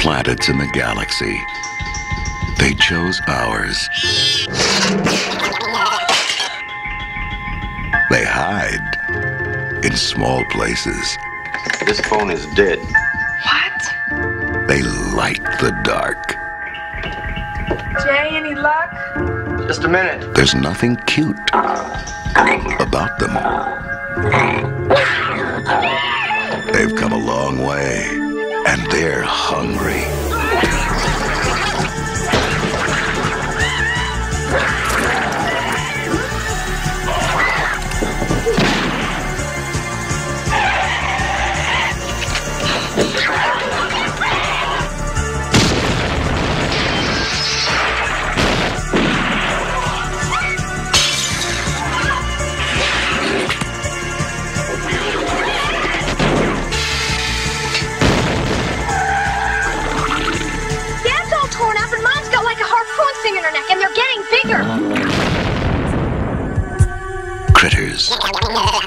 planets in the galaxy. They chose ours. They hide in small places. This phone is dead. What? They like the dark. Jay, any luck? Just a minute. There's nothing cute about them. They've come a long way, and they're hungry. In her neck, and they're getting bigger. Critters.